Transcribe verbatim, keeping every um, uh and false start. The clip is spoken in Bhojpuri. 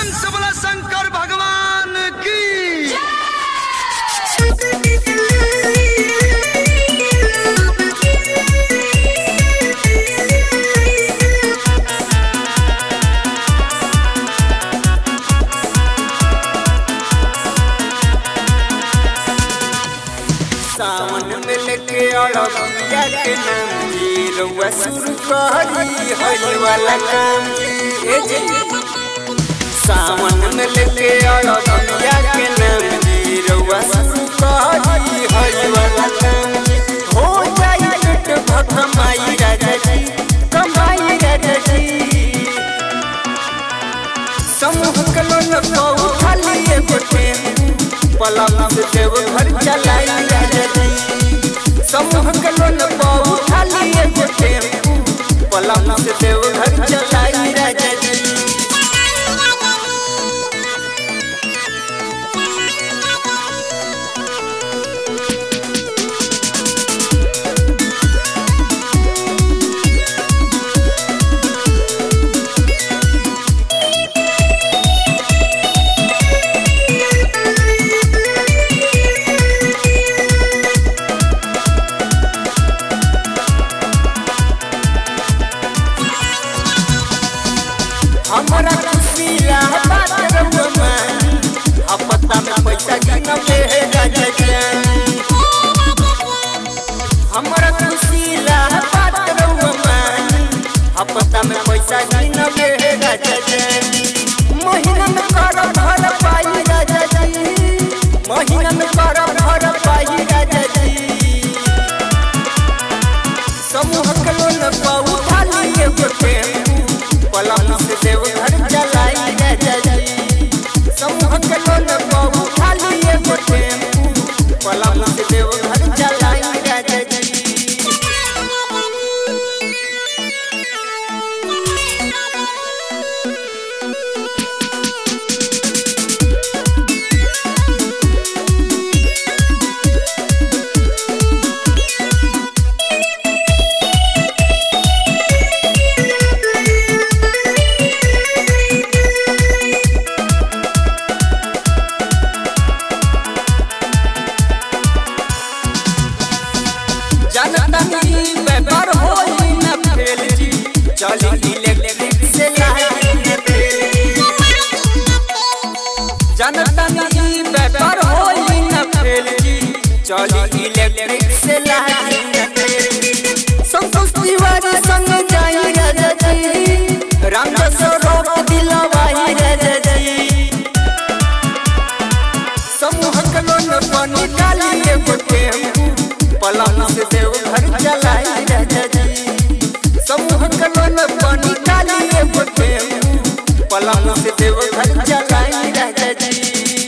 प्रेम से बोला शंकर भगवान की। सावन में लेके अड़बिया के नाम जी रउआ शुरू करी हई वाला काम जी। सावन में लेके अड़बिया के नाम जी रउआ शुरू करी हई वाला काम जी। हो जाई पेट भकमाई राजा जी कमाई राजा जी। समूह के लोन पाऊ खाली एगो टेम्पू पलम से देव घर चलाई राजा जी। समूह के लोन पाऊ खाली एगो टेम्पू पलम से देव घर चलाई राजा जी। हमारा खुशी बात रउआ अपता में पैसा गिना पे है राजा जान। हमारा खुशी बात रउआ अपता में पैसा गिना पे है राजा जान। महीना में कर भर पाई राजा जी महीना में कर भर पाई राजा जी। समूह के लोन पाऊ खाली एगो टेम्पू पलम से देव घर चलाई राजा जी। समूह के लोन पाऊ खाली एगो टेम्पू पलम से देव घर चलाई राजा जी। व्यापार होई न फेल जी चली इलेक्ट्रिक से लाही न फेल। जनता नहीं व्यापार होई न फेल जी चली इलेक्ट्रिक से लाही न फेल। संतोष तिवारी संग जाई राजा जी राम रोक दिलवाई राजा जी। समूह के लोन पानी डाली एगो टेम्पू पलम से देव घर चलाई राजा जी। समूह के लोन पानी डाली एगो टेम्पू पलम से देव घर चलाई राजा जी।